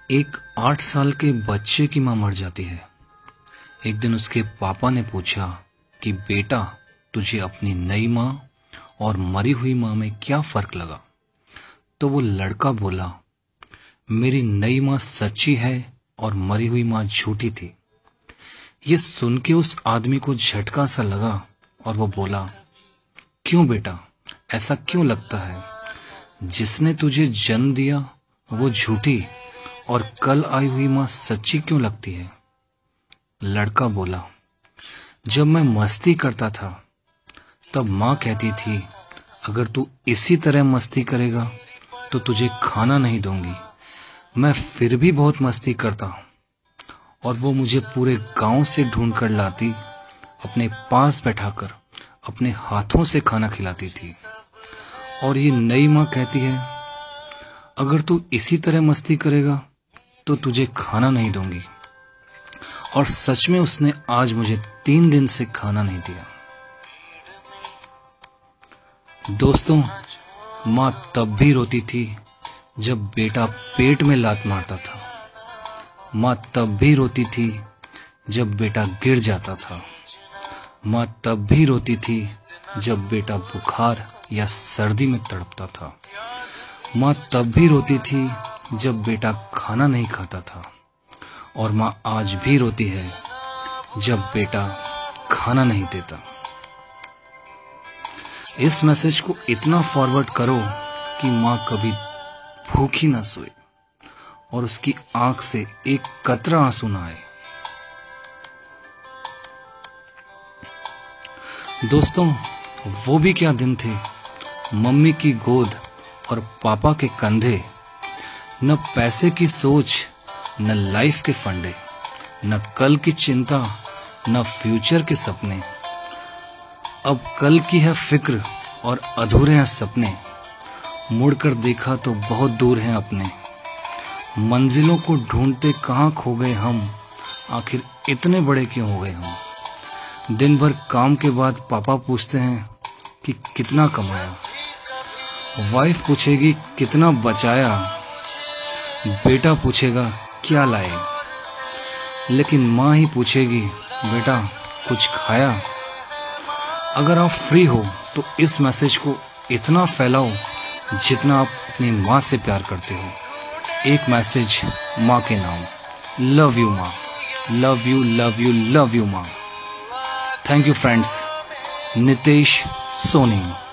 एक 8 साल के बच्चे की मां मर जाती है। एक दिन उसके पापा ने पूछा कि बेटा, तुझे अपनी नई मां और मरी हुई मां में क्या फर्क लगा? तो वो लड़का बोला, मेरी नई मां सच्ची है और मरी हुई मां झूठी थी। ये सुन के उस आदमी को झटका सा लगा और वो बोला, क्यों बेटा, ऐसा क्यों लगता है? जिसने तुझे जन्म दिया वो झूठी और कल आई हुई मां सच्ची क्यों लगती है? लड़का बोला, जब मैं मस्ती करता था तब मां कहती थी, अगर तू इसी तरह मस्ती करेगा तो तुझे खाना नहीं दूंगी। मैं फिर भी बहुत मस्ती करता और वो मुझे पूरे गांव से ढूंढ कर लाती, अपने पास बैठाकर अपने हाथों से खाना खिलाती थी। और ये नई मां कहती है, अगर तू इसी तरह मस्ती करेगा तो तुझे खाना नहीं दूंगी। और सच में उसने आज मुझे 3 दिन से खाना नहीं दिया। दोस्तों, मां तब भी रोती थी जब बेटा पेट में लात मारता था। मां तब भी रोती थी जब बेटा गिर जाता था। मां तब भी रोती थी जब बेटा बुखार या सर्दी में तड़पता था। मां तब भी रोती थी जब बेटा खाना नहीं खाता था। और मां आज भी रोती है जब बेटा खाना नहीं देता। इस मैसेज को इतना फॉरवर्ड करो कि मां कभी भूखी ना सोए और उसकी आंख से एक कतरा आंसू ना आए। दोस्तों, वो भी क्या दिन थे, मम्मी की गोद और पापा के कंधे। न पैसे की सोच, न लाइफ के फंडे, न कल की चिंता, न फ्यूचर के सपने। अब कल की है फिक्र और अधूरे हैं सपने। मुड़कर देखा तो बहुत दूर हैं अपने। मंजिलों को ढूंढते कहाँ खो गए हम, आखिर इतने बड़े क्यों हो गए हम। दिन भर काम के बाद पापा पूछते हैं कि कितना कमाया। वाइफ पूछेगी कितना बचाया। बेटा पूछेगा क्या लाए। लेकिन माँ ही पूछेगी, बेटा कुछ खाया? अगर आप फ्री हो तो इस मैसेज को इतना फैलाओ जितना आप अपनी माँ से प्यार करते हो। एक मैसेज माँ के नाम। लव यू माँ, love you love you love you माँ। Thank you friends. Nitesh Soni.